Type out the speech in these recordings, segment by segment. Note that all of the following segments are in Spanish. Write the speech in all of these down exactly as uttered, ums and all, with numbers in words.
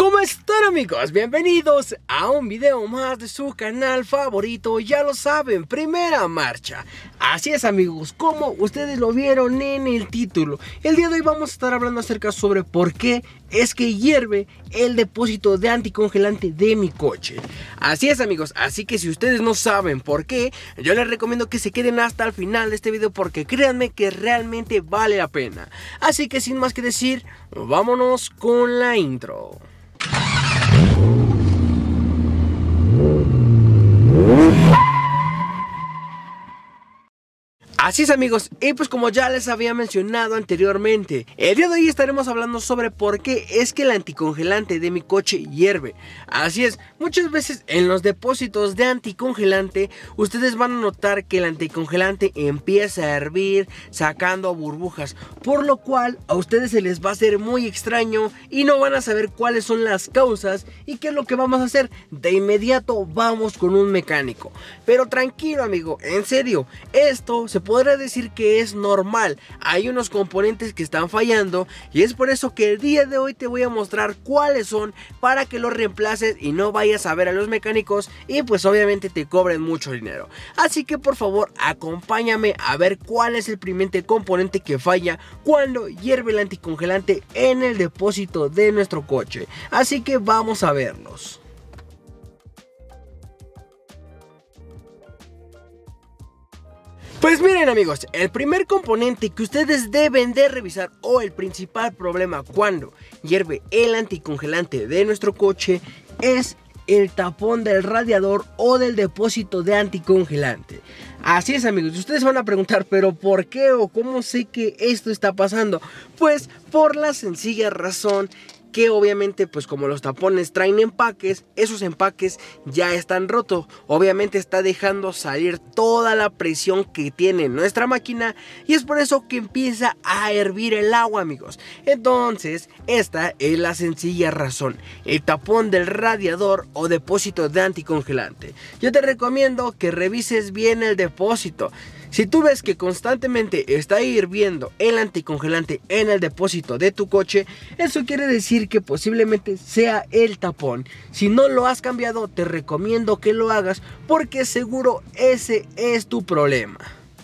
¿Cómo están, amigos? Bienvenidos a un video más de su canal favorito, ya lo saben, Primera Marcha. Así es, amigos, como ustedes lo vieron en el título, el día de hoy vamos a estar hablando acerca sobre por qué es que hierve el depósito de anticongelante de mi coche. Así es, amigos, así que si ustedes no saben por qué, yo les recomiendo que se queden hasta el final de este video porque créanme que realmente vale la pena. Así que sin más que decir, vámonos con la intro. Así es, amigos, y pues como ya les había mencionado anteriormente, el día de hoy estaremos hablando sobre por qué es que el anticongelante de mi coche hierve. Así es, muchas veces en los depósitos de anticongelante ustedes van a notar que el anticongelante empieza a hervir sacando burbujas, por lo cual a ustedes se les va a hacer muy extraño y no van a saber cuáles son las causas y qué es lo que vamos a hacer. De inmediato vamos con un mecánico, pero tranquilo, amigo, en serio, esto se puede podrá decir que es normal. Hay unos componentes que están fallando y es por eso que el día de hoy te voy a mostrar cuáles son para que los reemplaces y no vayas a ver a los mecánicos y pues obviamente te cobren mucho dinero. Así que por favor acompáñame a ver cuál es el primer componente que falla cuando hierve el anticongelante en el depósito de nuestro coche. Así que vamos a verlos. Pues miren, amigos, el primer componente que ustedes deben de revisar o el principal problema cuando hierve el anticongelante de nuestro coche es el tapón del radiador o del depósito de anticongelante. Así es, amigos, ustedes van a preguntar, pero ¿por qué o cómo sé que esto está pasando? Pues por la sencilla razón que obviamente pues como los tapones traen empaques, esos empaques ya están rotos. Obviamente está dejando salir toda la presión que tiene nuestra máquina y es por eso que empieza a hervir el agua, amigos. Entonces esta es la sencilla razón, el tapón del radiador o depósito de anticongelante. Yo te recomiendo que revises bien el depósito. Si tú ves que constantemente está hirviendo el anticongelante en el depósito de tu coche, eso quiere decir que posiblemente sea el tapón. Si no lo has cambiado, te recomiendo que lo hagas porque seguro ese es tu problema.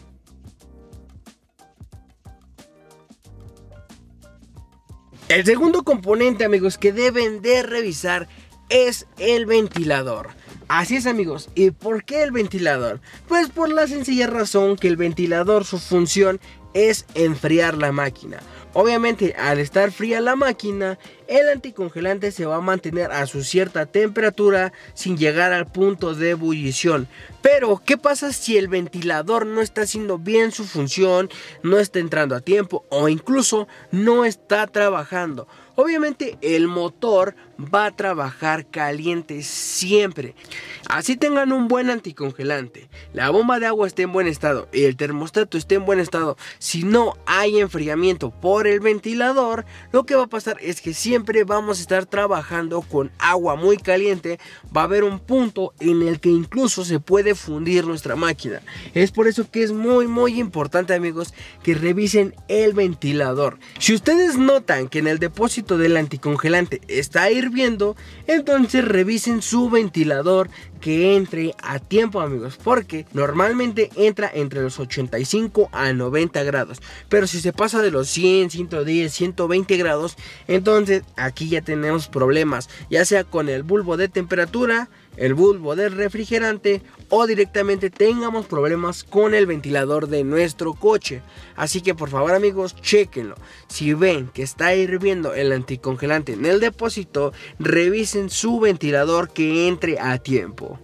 El segundo componente, amigos, que deben de revisar es el ventilador. Así es, amigos, ¿y por qué el ventilador? Pues por la sencilla razón que el ventilador, su función es enfriar la máquina. Obviamente al estar fría la máquina, el anticongelante se va a mantener a su cierta temperatura sin llegar al punto de ebullición. Pero ¿qué pasa si el ventilador no está haciendo bien su función, no está entrando a tiempo o incluso no está trabajando? Obviamente el motor va a trabajar caliente siempre. Así tengan un buen anticongelante, la bomba de agua esté en buen estado y el termostato esté en buen estado, si no hay enfriamiento por el ventilador, lo que va a pasar es que siempre vamos a estar trabajando con agua muy caliente. Va a haber un punto en el que incluso se puede fundir nuestra máquina. Es por eso que es muy muy importante, amigos, que revisen el ventilador. Si ustedes notan que en el depósito del anticongelante está hirviendo, entonces revisen su ventilador que entre a tiempo, amigos, porque normalmente entra entre los ochenta y cinco a noventa grados, pero si se pasa de los cien, ciento diez, ciento veinte grados, entonces aquí ya tenemos problemas, ya sea con el bulbo de temperatura, el bulbo del refrigerante o directamente tengamos problemas con el ventilador de nuestro coche. Así que por favor, amigos, chequenlo. Si ven que está hirviendo el anticongelante en el depósito, revisen su ventilador que entre a tiempo.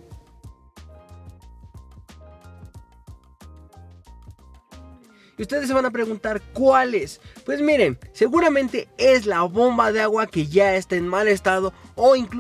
Y ustedes se van a preguntar ¿cuál es? Pues miren, seguramente es la bomba de agua que ya está en mal estado o incluso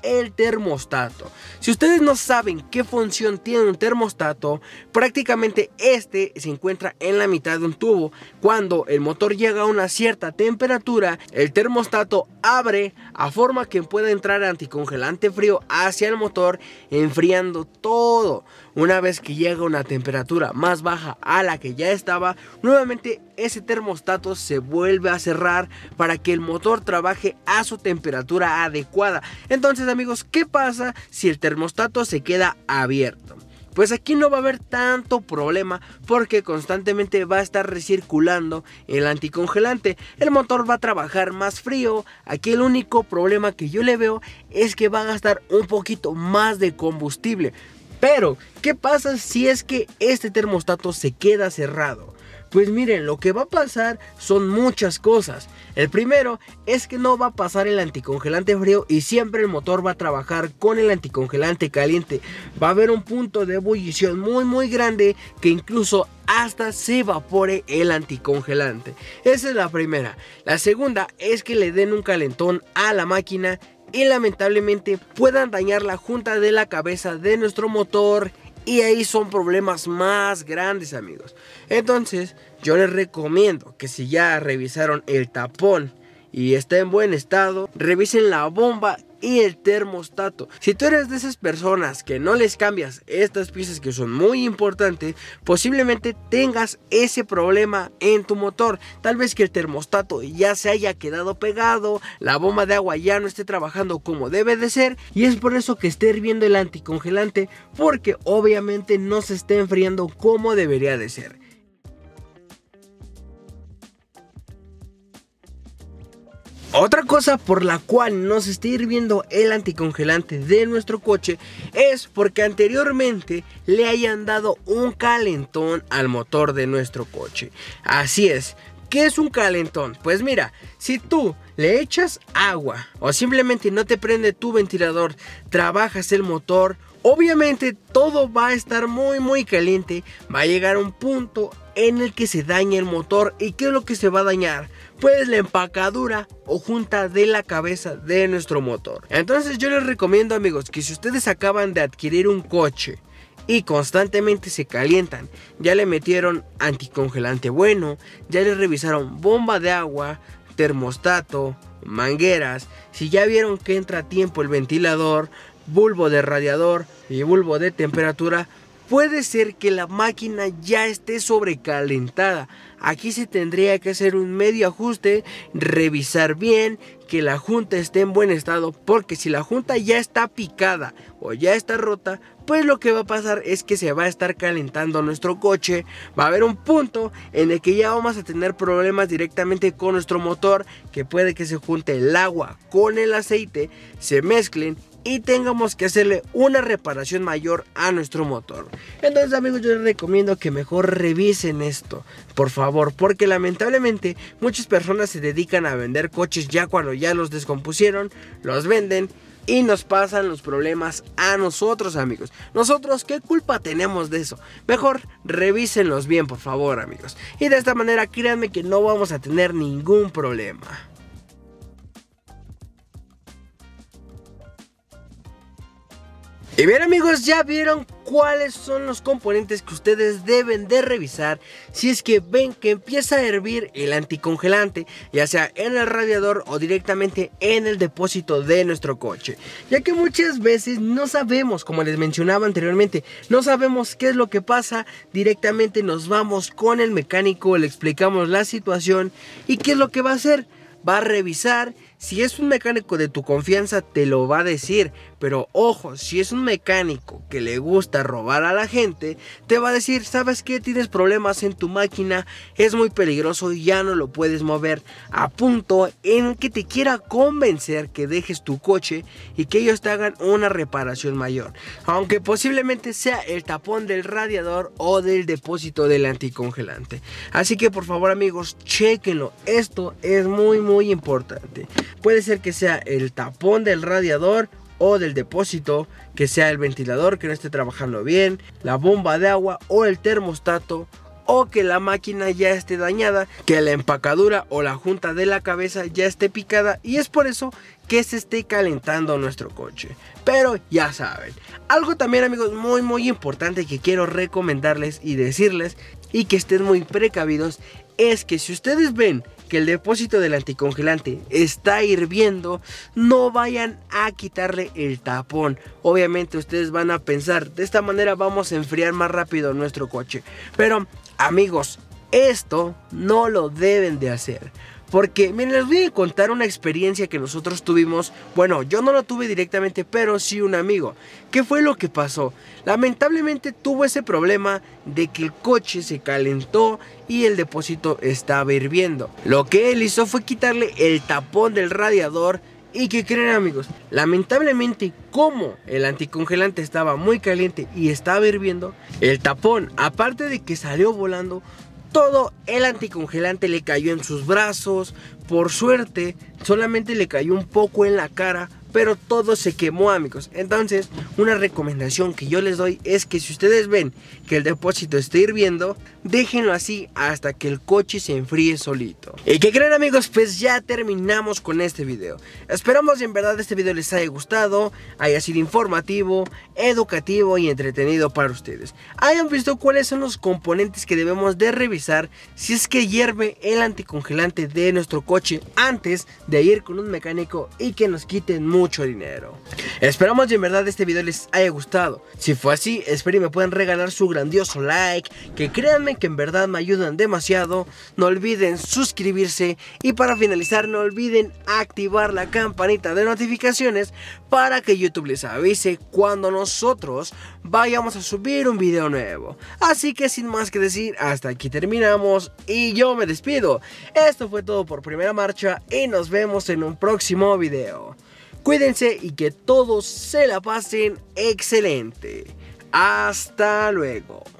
el termostato. Si ustedes no saben qué función tiene un termostato, prácticamente este se encuentra en la mitad de un tubo. Cuando el motor llega a una cierta temperatura, el termostato abre a forma que pueda entrar anticongelante frío hacia el motor, enfriando todo. Una vez que llega a una temperatura más baja a la que ya estaba, nuevamente ese termostato se vuelve a cerrar para que el motor trabaje a su temperatura adecuada. Entonces, amigos, ¿qué pasa si el termostato se queda abierto? Pues aquí no va a haber tanto problema porque constantemente va a estar recirculando el anticongelante. El motor va a trabajar más frío. Aquí el único problema que yo le veo es que va a gastar un poquito más de combustible. Pero, ¿qué pasa si es que este termostato se queda cerrado? Pues miren, lo que va a pasar son muchas cosas. El primero es que no va a pasar el anticongelante frío y siempre el motor va a trabajar con el anticongelante caliente. Va a haber un punto de ebullición muy muy grande que incluso hasta se evapore el anticongelante. Esa es la primera. La segunda es que le den un calentón a la máquina y lamentablemente puedan dañar la junta de la cabeza de nuestro motor. Y ahí son problemas más grandes, amigos. Entonces yo les recomiendo que si ya revisaron el tapón y está en buen estado, revisen la bomba y el termostato. Si tú eres de esas personas que no les cambias estas piezas que son muy importantes, posiblemente tengas ese problema en tu motor. Tal vez que el termostato ya se haya quedado pegado, la bomba de agua ya no esté trabajando como debe de ser, y es por eso que esté hirviendo el anticongelante, porque obviamente no se está enfriando como debería de ser. Otra cosa por la cual no se está hirviendo el anticongelante de nuestro coche es porque anteriormente le hayan dado un calentón al motor de nuestro coche. Así es. ¿Qué es un calentón? Pues mira, si tú le echas agua o simplemente no te prende tu ventilador, trabajas el motor, obviamente todo va a estar muy muy caliente, va a llegar a un punto en el que se daña el motor. ¿Y qué es lo que se va a dañar? Pues la empacadura o junta de la cabeza de nuestro motor. Entonces yo les recomiendo, amigos, que si ustedes acaban de adquirir un coche y constantemente se calientan, ya le metieron anticongelante bueno, ya le revisaron bomba de agua, termostato, mangueras, si ya vieron que entra a tiempo el ventilador, bulbo de radiador y bulbo de temperatura, puede ser que la máquina ya esté sobrecalentada. Aquí se tendría que hacer un medio ajuste, revisar bien que la junta esté en buen estado, porque si la junta ya está picada o ya está rota, pues lo que va a pasar es que se va a estar calentando nuestro coche. Va a haber un punto en el que ya vamos a tener problemas directamente con nuestro motor, que puede que se junte el agua con el aceite, se mezclen y tengamos que hacerle una reparación mayor a nuestro motor. Entonces, amigos, yo les recomiendo que mejor revisen esto, por favor, porque lamentablemente muchas personas se dedican a vender coches ya cuando ya los descompusieron, los venden y nos pasan los problemas a nosotros, amigos. Nosotros, ¿qué culpa tenemos de eso? Mejor revísenlos bien, por favor, amigos. Y de esta manera, créanme que no vamos a tener ningún problema. Y bien, amigos, ya vieron cuáles son los componentes que ustedes deben de revisar si es que ven que empieza a hervir el anticongelante, ya sea en el radiador o directamente en el depósito de nuestro coche, ya que muchas veces no sabemos, como les mencionaba anteriormente, no sabemos qué es lo que pasa. Directamente nos vamos con el mecánico, le explicamos la situación y qué es lo que va a hacer. Va a revisar. Si es un mecánico de tu confianza, te lo va a decir. Pero ojo, si es un mecánico que le gusta robar a la gente, te va a decir: ¿sabes qué? Tienes problemas en tu máquina, es muy peligroso y ya no lo puedes mover. A punto en que te quiera convencer que dejes tu coche y que ellos te hagan una reparación mayor, aunque posiblemente sea el tapón del radiador o del depósito del anticongelante. Así que por favor, amigos, chequenlo. Esto es muy muy importante. Puede ser que sea el tapón del radiador o del depósito, que sea el ventilador que no esté trabajando bien, la bomba de agua o el termostato, o que la máquina ya esté dañada, que la empacadura o la junta de la cabeza ya esté picada y es por eso que se esté calentando nuestro coche. Pero ya saben, algo también amigos muy muy importante que quiero recomendarles y decirles y que estén muy precavidos es que si ustedes ven que el depósito del anticongelante está hirviendo, no vayan a quitarle el tapón. Obviamente ustedes van a pensar, de esta manera vamos a enfriar más rápido nuestro coche. Pero amigos, esto no lo deben de hacer. Porque, miren, les voy a contar una experiencia que nosotros tuvimos. Bueno, yo no lo tuve directamente, pero sí un amigo. ¿Qué fue lo que pasó? Lamentablemente tuvo ese problema de que el coche se calentó y el depósito estaba hirviendo. Lo que él hizo fue quitarle el tapón del radiador. ¿Y qué creen amigos? Lamentablemente, como el anticongelante estaba muy caliente y estaba hirviendo, el tapón, aparte de que salió volando, todo el anticongelante le cayó en sus brazos. Por suerte, solamente le cayó un poco en la cara, pero todo se quemó amigos. Entonces, una recomendación que yo les doy es que si ustedes ven que el depósito está hirviendo, déjenlo así hasta que el coche se enfríe solito. ¿Y qué creen amigos? Pues ya terminamos con este video. Esperamos en verdad este video les haya gustado, haya sido informativo, educativo y entretenido para ustedes. Hayan visto cuáles son los componentes que debemos de revisar si es que hierve el anticongelante de nuestro coche antes de ir con un mecánico y que nos quiten mucho dinero. Esperamos que en verdad este video les haya gustado. Si fue así, espero y me puedan regalar su grandioso like, que créanme que en verdad me ayudan demasiado. No olviden suscribirse y para finalizar no olviden activar la campanita de notificaciones para que YouTube les avise cuando nosotros vayamos a subir un video nuevo. Así que sin más que decir, hasta aquí terminamos y yo me despido. Esto fue todo por Primera Marcha y nos vemos en un próximo video. Cuídense y que todos se la pasen excelente. Hasta luego.